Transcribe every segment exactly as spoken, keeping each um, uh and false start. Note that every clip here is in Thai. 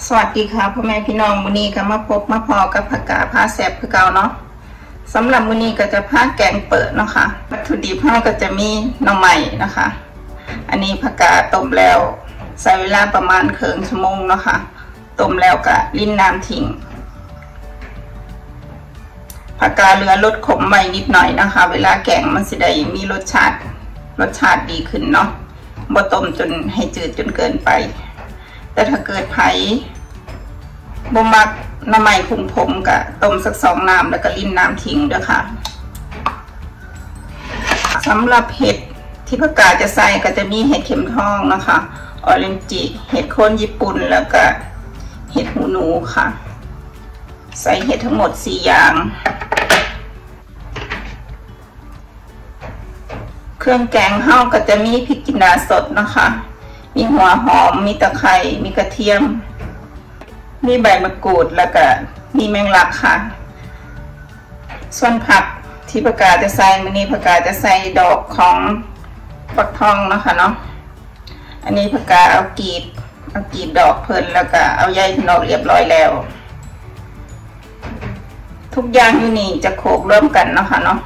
สวัสดีค่ะพ่อแม่พี่น้องมื้อนี้ก็มาพบมาพอกับผักกาดผ้าแซ่บคือเก่าเนาะสำหรับมื้อนี้ก็จะผ้าแกงเปิดเนาะค่ะวัตถุดิบเราก็จะมีหน่อไม้นะคะอันนี้ผักกาดต้มแล้วใช้เวลาประมาณครึ่งชั่วโมงเนาะค่ะต้มแล้วก็ลิ้นน้ำทิ้งผักกาดเหลือรสขมไว้นิดหน่อยนะคะเวลาแกงมันสิได้มีรสชาติรสชาติดีขึ้นเนาะบ่ต้มจนให้จืดจนเกินไปแต่ถ้าเกิดไผ่บ่มักน้ำไหม้คุมผมกับต้มสักสองน้ำแล้วก็ลิ้นน้ำทิ้งด้วยค่ะสำหรับเห็ดที่ผักกาดจะใส่ก็จะมีเห็ดเข็มทองนะคะออเรนจิเห็ดโคนญี่ปุ่นแล้วก็เห็ดหูหนูค่ะใส่เห็ดทั้งหมดสี่อย่างเครื่องแกงเฮาก็จะมีพริกจินดาสดนะคะมีหัวหอมมีตะไคร้มีกระเทียมมีใบมะกรูดแล้วก็มีแมงลักค่ะส่วนผักที่ผักกาดจะใส่มื้อนี้ผักกาดจะใส่ดอกของฟักทองนะคะเนาะอันนี้ผักกาดเอากรีบเอากรีบดอกเพิ่นแล้วก็เอาใยดอกเรียบร้อยแล้วทุกอย่างอยู่นี่จะโขลกร่วมกันนะคะเนาะ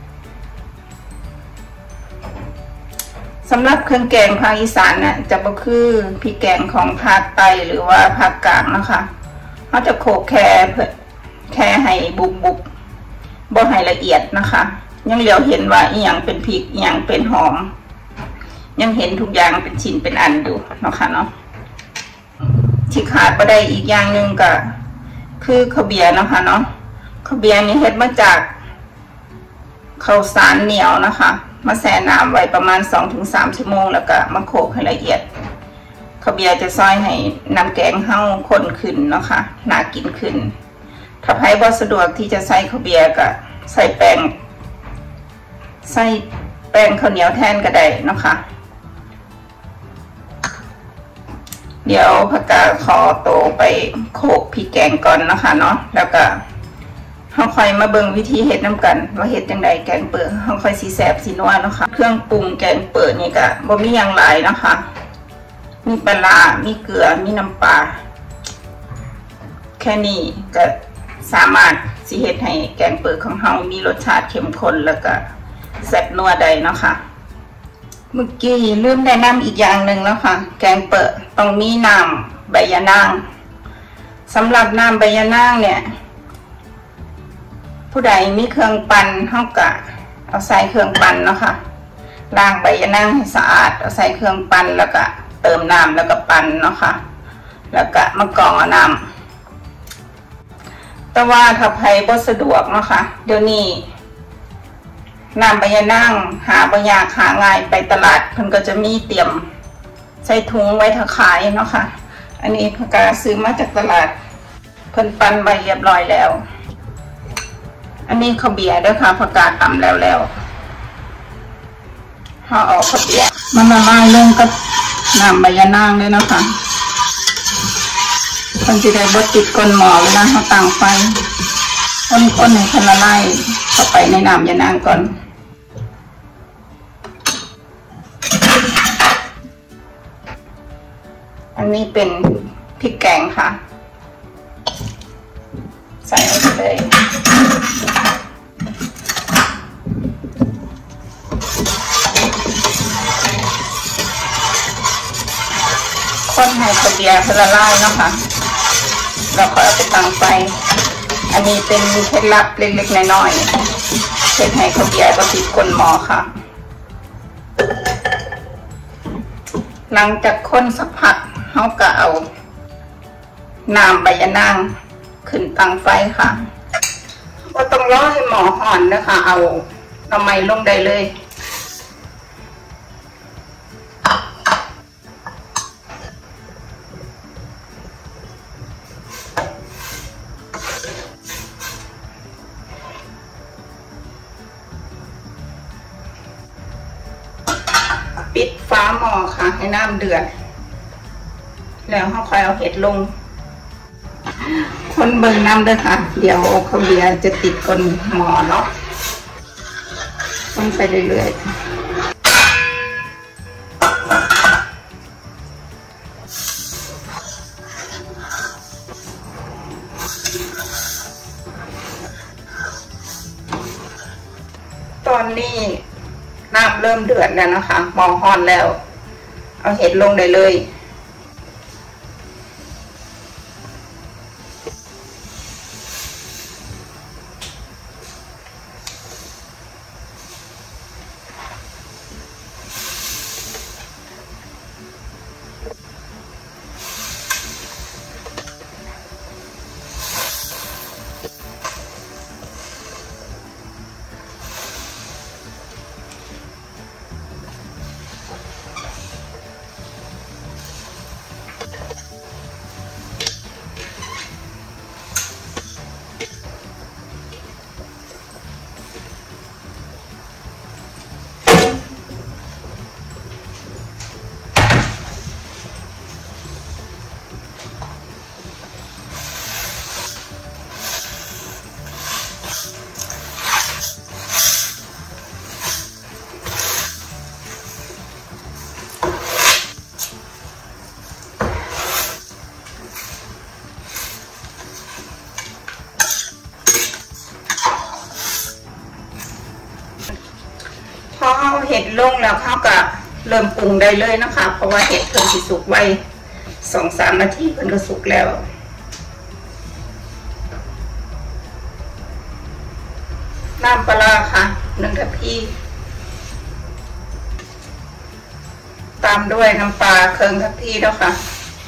สำหรับเครื่องแกงภาคอีสานน่ะจะบ่คือพริกแกงของภาคใต้หรือว่าภาคกลางนะคะเขาจะโขลกแค่แค่ให้บุบบุบบ่ให้ละเอียดนะคะยังเหลียวเห็นว่าอีหยังเป็นพริกอีหยังเป็นหอมยังเห็นทุกอย่างเป็นชิ้นเป็นอันอยู่นะคะเนาะที่ขาดบ่ได้อีกอย่างหนึ่งก็คือข้าวเบียร์นะคะเนาะข้าวเบียร์นี่เฮ็ดมาจากข้าวสารเหนียวนะคะมาแช่น้ำไว้ประมาณ สองถึงสาม ชั่วโมงแล้วก็มาโขลกให้ละเอียดข้าวเบียร์จะซอยให้น้ำแกงเฮาข้นขึ้นเนาะค่ะน่ากินขึ้นถ้าใครบ่สะดวกที่จะใส่ข้าวเบียร์ก็ใส่แป้งใส่แป้งข้าวเหนียวแทนก็ได้เนาะค่ะเดี๋ยวผักกาดขอโตไปโขลกพริกแกงก่อนนะคะเนาะแล้วก็เขาค่อยมาเบิ่งวิธีเฮ็ดน้ำกันว่าเฮ็ดจังใดแกงเปิดเขาค่อยสีแสบสีนัวเนาะค่ะเครื่องปรุงแกงเปิดนี่ก็บ่มีอย่างหลายนะคะมีปลาร้ามีเกลือมีน้ำปลาแค่นี้ก็สามารถสิเฮ็ดให้แกงเปิดของเรามีรสชาติเข้มข้นแล้วก็แซ่บนัวได้เนาะค่ะเมื่อกี้ลืมแนะนำอีกอย่างหนึ่งแล้วค่ะแกงเปิดต้องมีน้ำใบยะนางสำหรับน้ำใบยะนางเนี่ยผู้ใดมีเครื่องปั่นเฮาก็เอาใส่เครื่องปั่นเนาะค่ะล้างใบยะนางให้สะอาดเอาใส่เครื่องปั่นแล้วก็เติมน้ำแล้วก็ปั่นเนาะค่ะแล้วก็มากรองเอาน้ำแต่ว่าถ้าใครบ่สะดวกเนาะค่ะเดี๋ยวนี้น้ำใบยะนางหาบ่ยากหาง่ายไปตลาดเพิ่นก็จะมีเตรียมใส่ถุงไว้ถ้าขายเนาะค่ะอันนี้ผักกาดซื้อมาจากตลาดเพิ่นปั่นไว้เรียบร้อยแล้วอันนี้ข้าวเบียร์ด้วยค่ะผักกาดตำแล้วแล้วห่อออกข้าวเบียร์มันละลายลงกับน้ำใบยะนางเลยนะคะคนที่ได้บดติดก้นหม้อเวลาเขาตั้งไฟคนๆให้คนละลายเข้าไปในน้ำยะนางก่อนอันนี้เป็นพริกแกงค่ะใส่ไปเลยคนให้ข้าวเบียร์ละลายเนาะค่ะแล้วก็เอาไปตั้งไฟอันนี้เป็นเคล็ดลับเล็กๆน้อยๆเช็ดให้ข้าวเบียร์ก็ติดก้นหม้อค่ะหลังจากคนสักพักเขาก็เอาน้ำใบยะนางขึ้นตั้งไฟค่ะก็ต้องรอให้หม้อห่อนนะคะเอาหน่อไม้ลงได้เลยปิดฟ้าหม้อค่ะให้น้ำเดือดแล้วเขาค่อยเอาเห็ดลงคนเบิ่งน้ำด้วยค่ะเดี๋ยวข้าวเบียร์จะติดก้นหม้อเนาะต้องไปเรื่อยๆอนนี้น้ำเริ่มเดือดแล้วนะคะหม้อฮ้อนแล้วเอาเห็ดลงได้เลยพอเอาเห็ดลงแล้วเขาก็เริ่มปรุงได้เลยนะคะเพราะว่าเห็ดเพิ่งสิสุกไว้สองสามนาทีเพิ่งก็สุกแล้วน้ำปลาค่ะหนึ่งทัพพีตามด้วยน้ำปลาเครื่องทัพพีแล้วค่ะ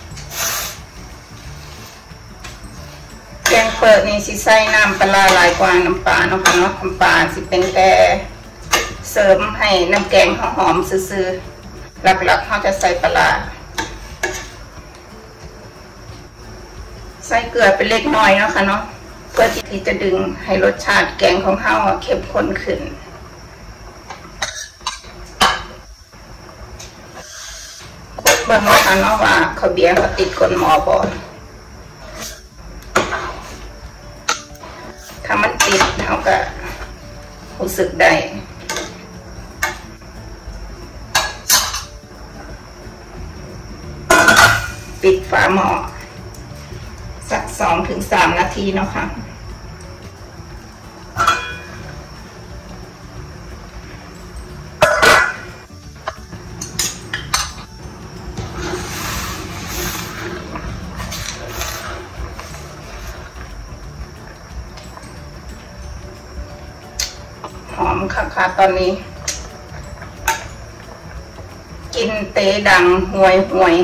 แกงเปิดนี่สิใส่น้ำปลาหลายกว่าน้ำปลาเนาะค่ะเนาะน้ำปลาสิเป็นแต่เสริมให้น้ำแกงหอมๆซื่อๆหลักๆเขาจะใส่ปลาใส่เกลือเป็นเล็กน้อยเนาะค่ะเนาะเพื่อที่จะดึงให้รสชาติแกงของเขาเข้มข้นขึ้นเบิ่งนะคะเนาะว่าเขาเบียร์เขาติดก้นหม้อบ่ถ้ามันติดเขาก็รู้สึกได้ปิดฝาหม้อสักสองถึงสามนาทีเนาะค่ะหอมค่ะตอนนี้กินเตะดังห่วยห่วย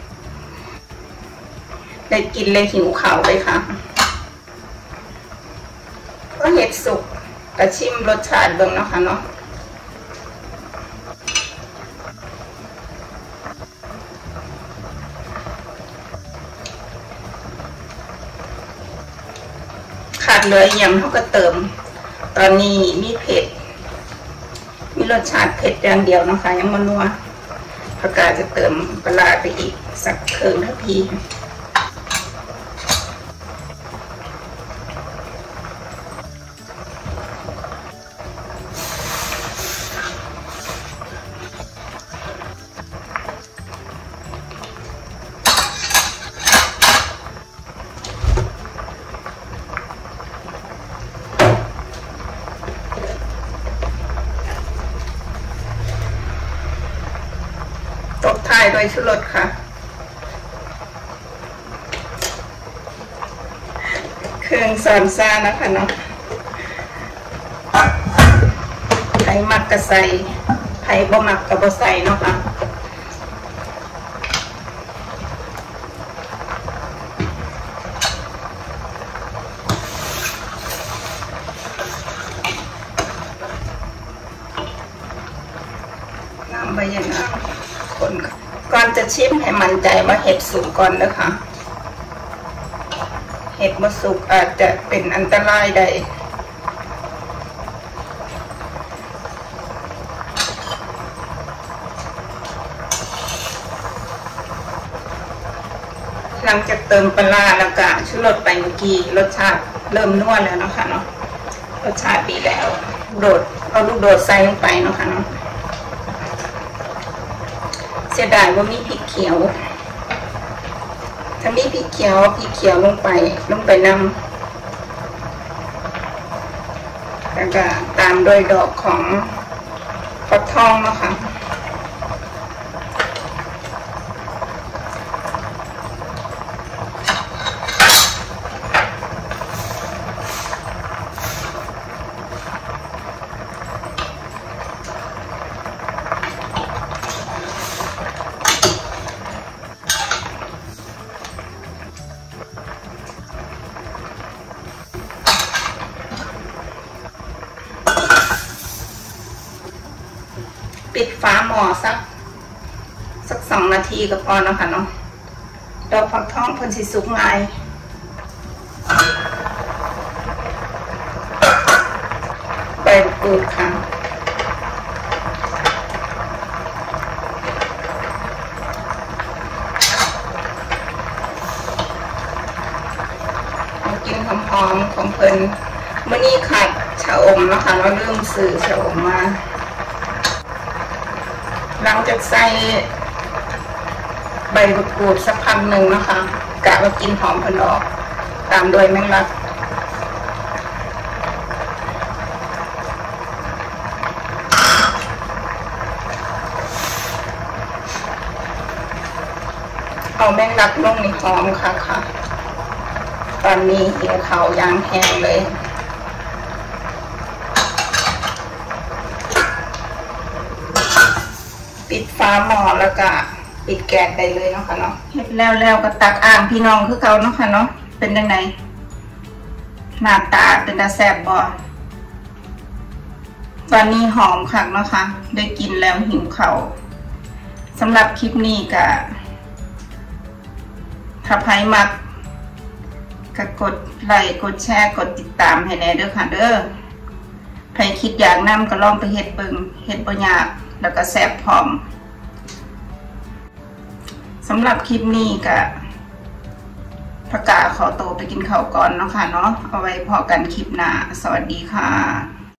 ได้กินเลยหิวข่าวเลยค่ะก็เห็ดสุกกระชิมรสชาติเบิ่งเนาะค่ะเนาะขาดเลยยังเขาก็เติมตอนนี้มีเผ็ดมีรสชาติเผ็ดอย่างเดียวนะคะยังมันนัวผักกาดจะเติมปลาไปอีกสักครึ่งทัพพีตบท้ายด้วยชูรสค่ะเครื่องซอนซ่านะคะเนาะไผ่มักกระใส่ไผ่บ่มักกระบ่ใส่เนาะค่ะน้ำใบยะนางคนก่อนจะชิมให้มั่นใจว่าเห็ดสุกก่อนนะคะเห็ดบ่สุกอาจจะเป็นอันตรายได้หลังจากเติมปลาแล้วก็ชูรสไปเมื่อกี้รสชาติเริ่มนัวแล้วเนาะค่ะเนาะรสชาติดีแล้วโดดเอาลูกโดดใส่ลงไปเนาะค่ะเนาะเสียดายว่ามีพริกเขียวถ้ามีพริกเขียวพริกเขียวลงไปลงไปนำแต่แล้วก็ตามด้วยดอกของฟักทองนะคะปิดฝาหม้อสักสักสองนาทีก็พอนะคะเนาะดอกฟักทองเพิ่นสิสุกง่ายใบมะกรูดค่ะกินหอมๆของเพิ่นมื้อนี้ขาดชะอมนะคะเราลืมซื้อชะอมมาหลังจากใส่ใบมะกรูดสักพักหนึ่งนะคะกะว่ากินหอมพนออกตามด้วยแมงลักเอาแมงลักลงในหอมค่ะค่ะตอนนี้เหี่ยวเขายางแห้งเลยปิดฝาหม้อแล้วก็ปิดแก๊สได้เลยเนาะค่ะเนาะเฮ็ดแล้วแล้วก็ตักอ่างพี่น้องคือเก่าเนาะค่ะเนาะเป็นยังไงหน้าตาเป็นตาแซ่บบ่ตอนนี้หอมคักเนาะค่ะได้กินแล้วหิวข้าวสำหรับคลิปนี้ก็ถ้าใครมักก็กดไลค์กดแชร์กดติดตามให้แน่เด้อค่ะเด้อใครคิดอยากนำก็ลองไปเฮ็ดเบิ่งเฮ็ดบ่ยากแล้วก็แซ่บพร้อมสำหรับคลิปนี้ก็ประกาศขอตัวไปกินข้าวก่อนเนาะค่ะเนาะเอาไว้พอกันคลิปหน้าสวัสดีค่ะ